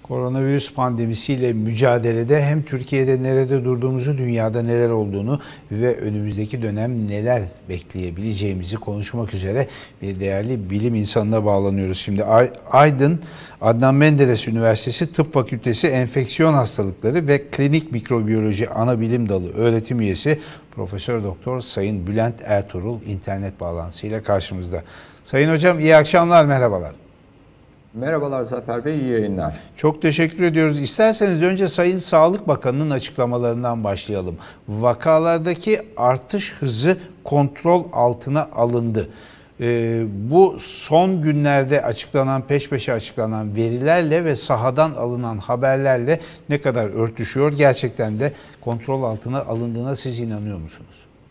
Koronavirüs pandemisiyle mücadelede hem Türkiye'de nerede durduğumuzu, dünyada neler olduğunu ve önümüzdeki dönem neler bekleyebileceğimizi konuşmak üzere bir değerli bilim insanına bağlanıyoruz. Şimdi Aydın Adnan Menderes Üniversitesi Tıp Fakültesi Enfeksiyon Hastalıkları ve Klinik Mikrobiyoloji Anabilim Dalı öğretim üyesi Profesör Doktor Sayın Bülent Ertuğrul internet bağlantısıyla karşımızda. Sayın Hocam iyi akşamlar, merhabalar. Merhabalar Zafer Bey, iyi yayınlar. Çok teşekkür ediyoruz. İsterseniz önce Sayın Sağlık Bakanı'nın açıklamalarından başlayalım. Vakalardaki artış hızı kontrol altına alındı. Bu son günlerde peş peşe açıklanan verilerle ve sahadan alınan haberlerle ne kadar örtüşüyor? Gerçekten de kontrol altına alındığına siz inanıyor musunuz?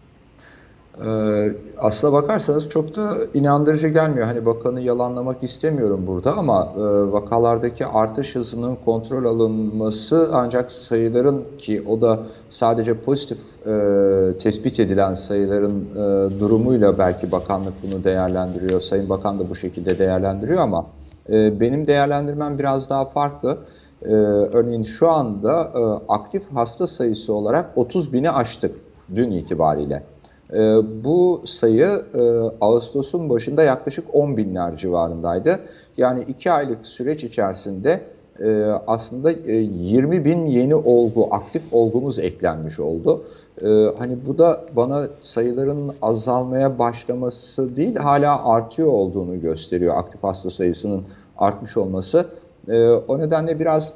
Aslına bakarsanız çok da inandırıcı gelmiyor. Hani bakanı yalanlamak istemiyorum burada ama vakalardaki artış hızının kontrol alınması ancak sayıların, ki o da sadece pozitif tespit edilen sayıların durumuyla belki bakanlık bunu değerlendiriyor. Sayın Bakan da bu şekilde değerlendiriyor ama benim değerlendirmem biraz daha farklı. Örneğin şu anda aktif hasta sayısı olarak 30 bini aştık dün itibariyle. Bu sayı Ağustos'un başında yaklaşık 10 binler civarındaydı. Yani 2 aylık süreç içerisinde aslında 20 bin yeni aktif olgumuz eklenmiş oldu. Hani bu da bana sayıların azalmaya başlaması değil, hala artıyor olduğunu gösteriyor, aktif hasta sayısının artmış olması. O nedenle biraz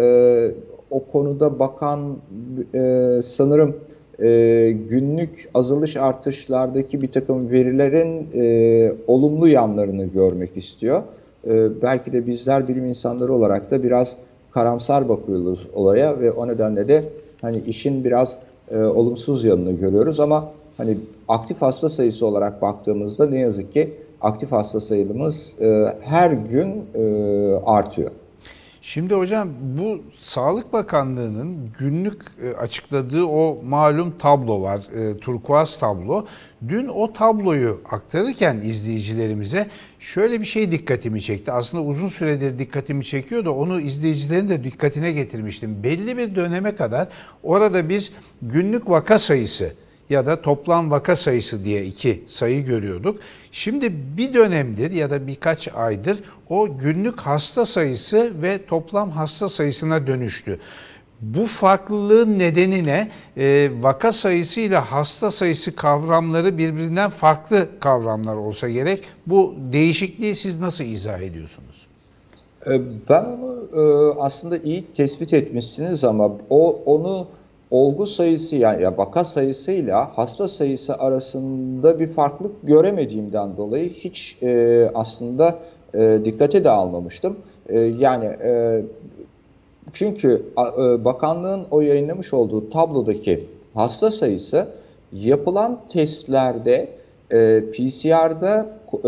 o konuda bakan sanırım günlük azalış artışlardaki bir takım verilerin olumlu yanlarını görmek istiyor. Belki de bizler bilim insanları olarak da biraz karamsar bakıyoruz olaya ve o nedenle de hani işin biraz olumsuz yanını görüyoruz ama hani aktif hasta sayısı olarak baktığımızda ne yazık ki aktif hasta sayımız her gün artıyor. Şimdi hocam, bu Sağlık Bakanlığı'nın günlük açıkladığı o malum tablo var, turkuaz tablo. Dün o tabloyu aktarırken izleyicilerimize şöyle bir şey dikkatimi çekti. Aslında uzun süredir dikkatimi çekiyor da onu izleyicilerin de dikkatine getirmiştim. Belli bir döneme kadar orada biz günlük vaka sayısı ya da toplam vaka sayısı diye iki sayı görüyorduk. Şimdi bir dönemdir ya da birkaç aydır o günlük hasta sayısı ve toplam hasta sayısına dönüştü. Bu farklılığın nedeni ne? Vaka sayısı ile hasta sayısı kavramları birbirinden farklı kavramlar olsa gerek. Bu değişikliği siz nasıl izah ediyorsunuz? Ben onu aslında iyi tespit etmişsiniz ama onu olgu sayısı yani vaka sayısıyla hasta sayısı arasında bir farklılık göremediğimden dolayı hiç aslında dikkate de almamıştım. Çünkü bakanlığın o yayınlamış olduğu tablodaki hasta sayısı yapılan testlerde PCR'da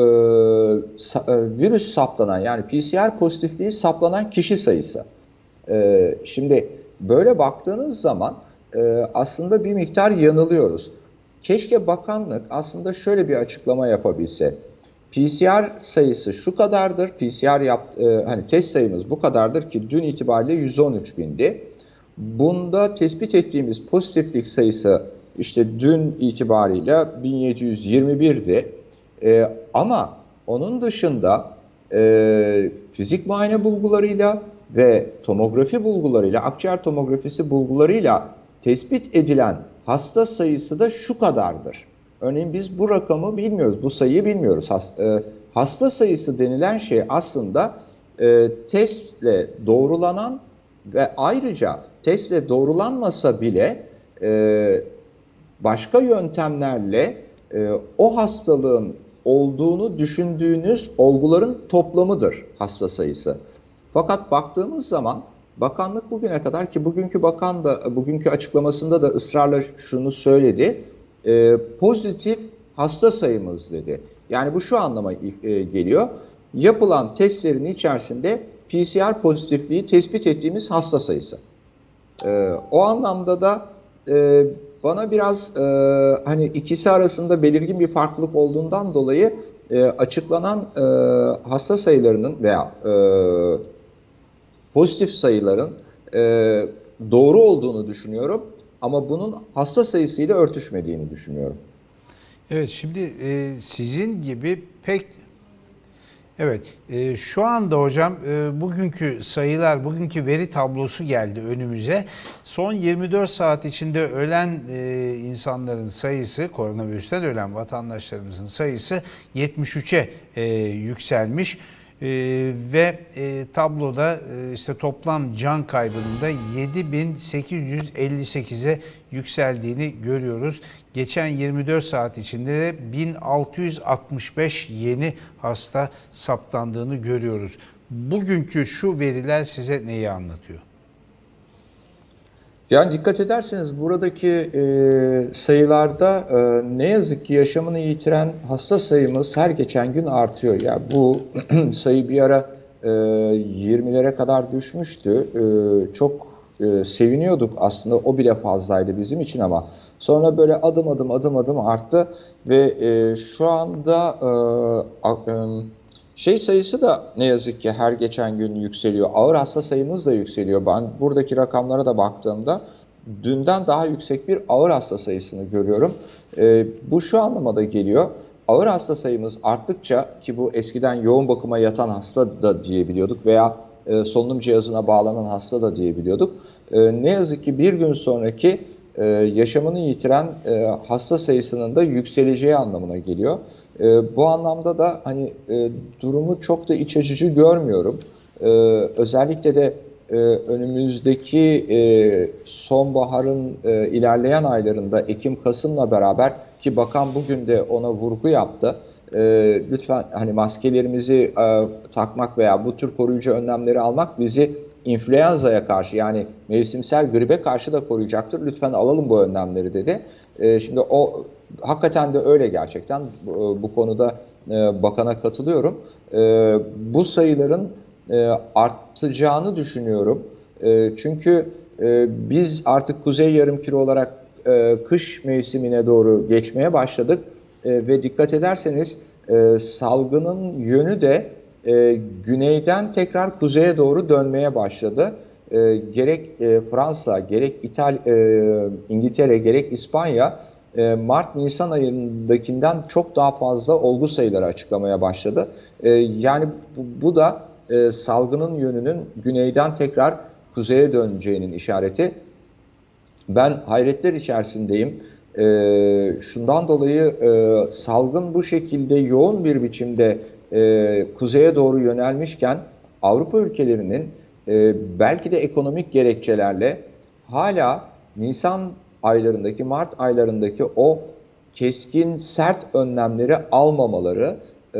virüs saptanan, yani PCR pozitifliği saptanan kişi sayısı. Şimdi böyle baktığınız zaman aslında bir miktar yanılıyoruz. Keşke bakanlık aslında şöyle bir açıklama yapabilse. PCR sayısı şu kadardır, hani test sayımız bu kadardır ki dün itibariyle 113 bindi. Bunda tespit ettiğimiz pozitiflik sayısı işte dün itibariyle 1721'di. Ama onun dışında fizik muayene bulgularıyla ve tomografi bulgularıyla, akciğer tomografisi bulgularıyla tespit edilen hasta sayısı da şu kadardır. Örneğin biz bu rakamı bilmiyoruz, bu sayıyı bilmiyoruz. Hasta sayısı denilen şey aslında testle doğrulanan ve ayrıca testle doğrulanmasa bile başka yöntemlerle o hastalığın olduğunu düşündüğünüz olguların toplamıdır hasta sayısı. Fakat baktığımız zaman bakanlık bugüne kadar, ki bugünkü bakan da bugünkü açıklamasında da ısrarla şunu söyledi, pozitif hasta sayımız dedi. Yani bu şu anlama geliyor. Yapılan testlerin içerisinde PCR pozitifliği tespit ettiğimiz hasta sayısı. O anlamda da bana biraz hani ikisi arasında belirgin bir farklılık olduğundan dolayı açıklanan hasta sayılarının veya pozitif sayıların doğru olduğunu düşünüyorum ama bunun hasta sayısıyla örtüşmediğini düşünüyorum. Evet, şimdi sizin gibi pek... Evet, şu anda hocam bugünkü sayılar, bugünkü veri tablosu geldi önümüze. Son 24 saat içinde ölen insanların sayısı, koronavirüsten ölen vatandaşlarımızın sayısı 73'e yükselmiş. Ve tabloda işte toplam can kaybının da 7.858'e yükseldiğini görüyoruz. Geçen 24 saat içinde de 1665 yeni hasta saptandığını görüyoruz. Bugünkü şu veriler size neyi anlatıyor? Yani dikkat ederseniz buradaki sayılarda ne yazık ki yaşamını yitiren hasta sayımız her geçen gün artıyor. Yani bu sayı bir ara 20'lere kadar düşmüştü. Çok seviniyorduk aslında, o bile fazlaydı bizim için ama sonra böyle adım adım arttı ve şu anda sayısı da ne yazık ki her geçen gün yükseliyor. Ağır hasta sayımız da yükseliyor. Ben buradaki rakamlara da baktığımda dünden daha yüksek bir ağır hasta sayısını görüyorum. Bu şu anlama da geliyor. Ağır hasta sayımız arttıkça, ki bu eskiden yoğun bakıma yatan hasta da diyebiliyorduk veya solunum cihazına bağlanan hasta da diyebiliyorduk. Ne yazık ki bir gün sonraki yaşamını yitiren hasta sayısının da yükseleceği anlamına geliyor. Bu anlamda da hani durumu çok da iç açıcı görmüyorum. Özellikle de önümüzdeki sonbaharın ilerleyen aylarında Ekim-Kasım'la beraber, ki bakan bugün de ona vurgu yaptı. Lütfen hani maskelerimizi takmak veya bu tür koruyucu önlemleri almak bizi influenza'ya karşı, yani mevsimsel gribe karşı da koruyacaktır. Lütfen alalım bu önlemleri dedi. Şimdi o hakikaten de öyle gerçekten. Bu konuda bakana katılıyorum. Bu sayıların artacağını düşünüyorum. Çünkü biz artık Kuzey Yarımküre olarak kış mevsimine doğru geçmeye başladık. Ve dikkat ederseniz salgının yönü de güneyden tekrar kuzeye doğru dönmeye başladı. Gerek Fransa, gerek İngiltere, gerek İspanya Mart-Nisan ayındakinden çok daha fazla olgu sayıları açıklamaya başladı. Yani bu da salgının yönünün güneyden tekrar kuzeye döneceğinin işareti. Ben hayretler içerisindeyim. Şundan dolayı salgın bu şekilde yoğun bir biçimde kuzeye doğru yönelmişken Avrupa ülkelerinin belki de ekonomik gerekçelerle hala Nisan aylarındaki, Mart aylarındaki o keskin, sert önlemleri almamaları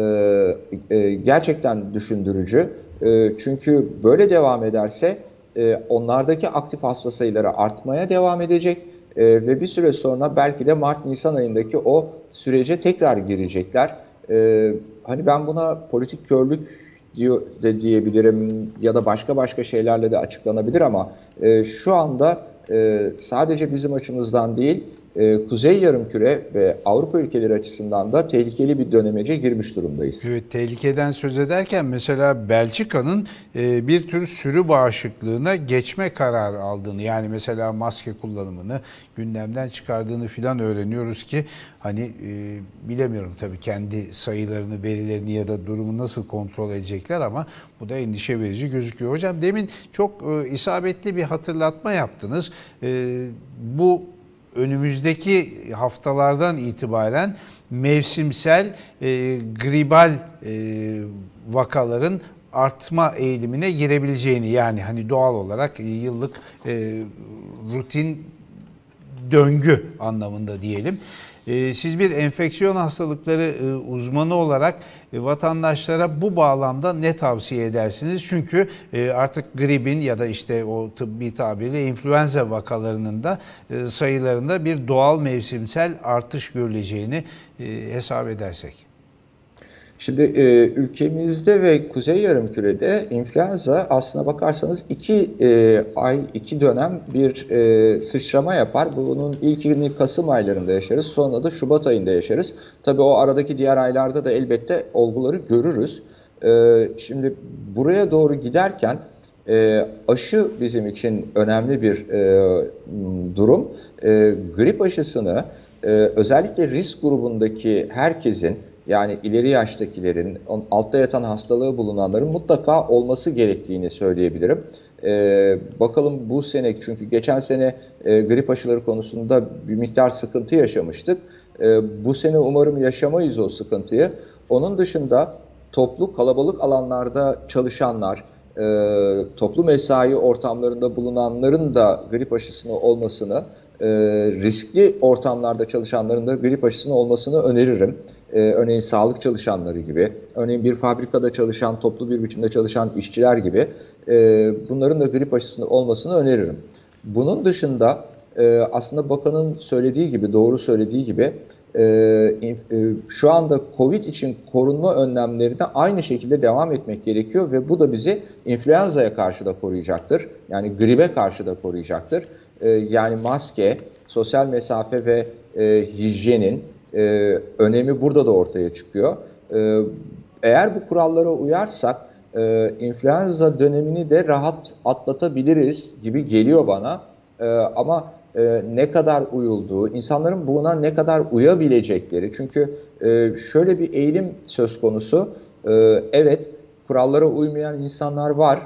gerçekten düşündürücü. Çünkü böyle devam ederse onlardaki aktif hasta sayıları artmaya devam edecek ve bir süre sonra belki de Mart-Nisan ayındaki o sürece tekrar girecekler. Hani ben buna politik körlük de diyebilirim ya da başka şeylerle de açıklanabilir ama şu anda sadece bizim açımızdan değil, Kuzey Yarımküre ve Avrupa ülkeleri açısından da tehlikeli bir dönemece girmiş durumdayız. Evet, tehlikeden söz ederken mesela Belçika'nın bir tür sürü bağışıklığına geçme kararı aldığını, yani mesela maske kullanımını gündemden çıkardığını filan öğreniyoruz ki hani bilemiyorum tabii kendi sayılarını, verilerini ya da durumu nasıl kontrol edecekler ama bu da endişe verici gözüküyor. Hocam demin çok isabetli bir hatırlatma yaptınız. Bu önümüzdeki haftalardan itibaren mevsimsel gribal vakaların artma eğilimine girebileceğini, yani hani doğal olarak yıllık rutin döngü anlamında diyelim. Siz bir enfeksiyon hastalıkları uzmanı olarak vatandaşlara bu bağlamda ne tavsiye edersiniz? Çünkü artık gripin ya da işte o tıbbi tabirle influenza vakalarının da sayılarında bir doğal mevsimsel artış görüleceğini hesap edersek. Şimdi ülkemizde ve Kuzey Yarımküre'de influenza aslına bakarsanız 2 dönem bir sıçrama yapar. Bunun ilkini Kasım aylarında yaşarız, sonra da Şubat ayında yaşarız. Tabii o aradaki diğer aylarda da elbette olguları görürüz. Şimdi buraya doğru giderken Aşı bizim için önemli bir durum. Grip aşısını özellikle risk grubundaki herkesin, yani ileri yaştakilerin, altta yatan hastalığı bulunanların mutlaka olması gerektiğini söyleyebilirim. Bakalım bu sene, çünkü geçen sene grip aşıları konusunda bir miktar sıkıntı yaşamıştık. Bu sene umarım yaşamayız o sıkıntıyı. Onun dışında toplu kalabalık alanlarda çalışanlar, toplu mesai ortamlarında bulunanların da grip aşısını olmasını, riskli ortamlarda çalışanların da grip aşısını olmasını öneririm. Örneğin sağlık çalışanları gibi, örneğin bir fabrikada çalışan, toplu bir biçimde çalışan işçiler gibi bunların da grip aşısını olmasını öneririm. Bunun dışında aslında bakanın söylediği gibi, doğru söylediği gibi şu anda Covid için korunma önlemlerine aynı şekilde devam etmek gerekiyor ve bu da bizi influenza'ya karşı da koruyacaktır. Yani gribe karşı da koruyacaktır. Yani maske, sosyal mesafe ve hijyenin önemi burada da ortaya çıkıyor. Eğer bu kurallara uyarsak influenza dönemini de rahat atlatabiliriz gibi geliyor bana. Ama ne kadar uyulduğu, insanların buna ne kadar uyabilecekleri. Çünkü şöyle bir eğilim söz konusu. Evet, kurallara uymayan insanlar var.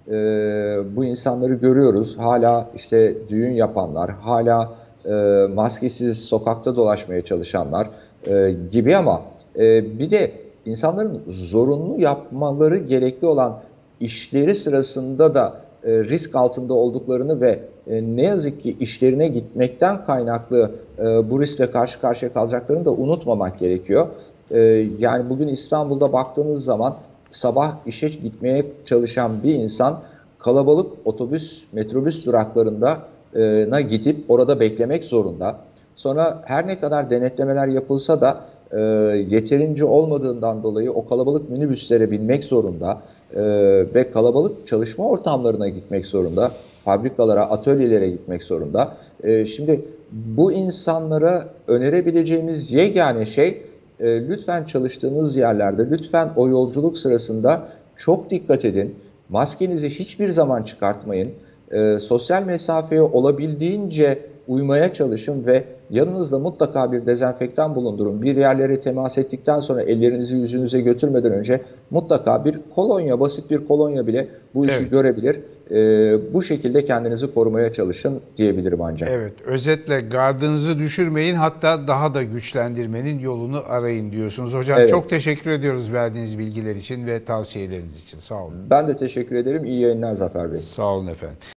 Bu insanları görüyoruz. Hala işte düğün yapanlar, hala maskesiz sokakta dolaşmaya çalışanlar gibi, ama bir de insanların zorunlu yapmaları gerekli olan işleri sırasında da risk altında olduklarını ve ne yazık ki işlerine gitmekten kaynaklı bu riskle karşı karşıya kalacaklarını da unutmamak gerekiyor. Yani bugün İstanbul'da baktığınız zaman sabah işe gitmeye çalışan bir insan kalabalık otobüs, metrobüs duraklarına gidip orada beklemek zorunda. Sonra her ne kadar denetlemeler yapılsa da yeterince olmadığından dolayı o kalabalık minibüslere binmek zorunda ve kalabalık çalışma ortamlarına gitmek zorunda, fabrikalara, atölyelere gitmek zorunda. Şimdi bu insanlara önerebileceğimiz yegane şey, lütfen çalıştığınız yerlerde, lütfen o yolculuk sırasında çok dikkat edin. Maskenizi hiçbir zaman çıkartmayın. Sosyal mesafeye olabildiğince uymaya çalışın ve yanınızda mutlaka bir dezenfektan bulundurun. Bir yerlere temas ettikten sonra ellerinizi yüzünüze götürmeden önce mutlaka bir kolonya, basit bir kolonya bile bu işi Evet. görebilir. Bu şekilde kendinizi korumaya çalışın diyebilirim ancak. Evet, özetle gardınızı düşürmeyin, hatta daha da güçlendirmenin yolunu arayın diyorsunuz. Hocam Evet, çok teşekkür ediyoruz verdiğiniz bilgiler için ve tavsiyeleriniz için. Sağ olun. ben de teşekkür ederim. İyi yayınlar Zafer Bey. Sağ olun efendim.